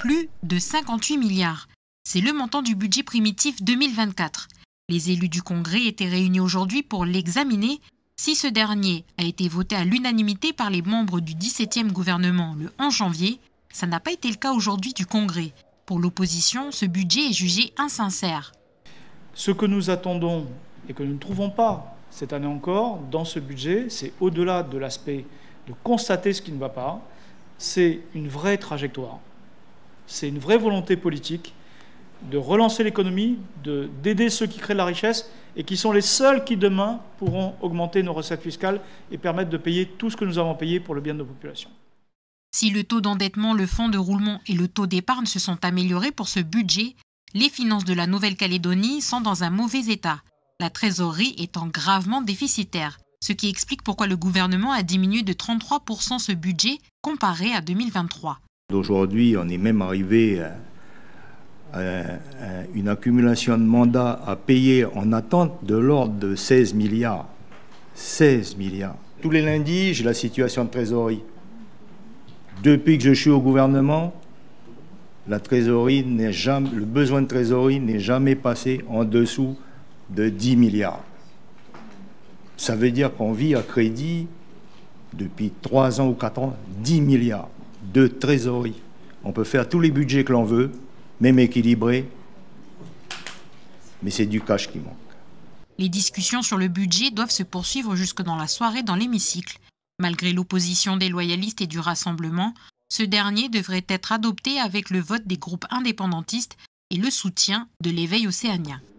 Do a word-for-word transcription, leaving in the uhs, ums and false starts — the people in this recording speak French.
plus de cinquante-huit milliards. C'est le montant du budget primitif deux mille vingt-quatre. Les élus du Congrès étaient réunis aujourd'hui pour l'examiner. Si ce dernier a été voté à l'unanimité par les membres du dix-septième gouvernement le onze janvier, ça n'a pas été le cas aujourd'hui du Congrès. Pour l'opposition, ce budget est jugé insincère. Ce que nous attendons et que nous ne trouvons pas cette année encore dans ce budget, c'est au-delà de l'aspect de constater ce qui ne va pas, c'est une vraie trajectoire, c'est une vraie volonté politique de relancer l'économie, de, d'aider ceux qui créent de la richesse et qui sont les seuls qui, demain, pourront augmenter nos recettes fiscales et permettre de payer tout ce que nous avons payé pour le bien de nos populations. Si le taux d'endettement, le fonds de roulement et le taux d'épargne se sont améliorés pour ce budget, les finances de la Nouvelle-Calédonie sont dans un mauvais état, la trésorerie étant gravement déficitaire, ce qui explique pourquoi le gouvernement a diminué de trente-trois pour cent ce budget comparé à deux mille vingt-trois. Aujourd'hui, on est même arrivé à une accumulation de mandats à payer en attente de l'ordre de seize milliards. seize milliards. Tous les lundis, j'ai la situation de trésorerie. Depuis que je suis au gouvernement, la trésorerie n'est jamais, le besoin de trésorerie n'est jamais passé en dessous de dix milliards. Ça veut dire qu'on vit à crédit depuis trois ans ou quatre ans, dix milliards de trésorerie. On peut faire tous les budgets que l'on veut, même équilibré, mais c'est du cash qui manque. Les discussions sur le budget doivent se poursuivre jusque dans la soirée dans l'hémicycle. Malgré l'opposition des loyalistes et du Rassemblement, ce dernier devrait être adopté avec le vote des groupes indépendantistes et le soutien de l'Éveil océanien.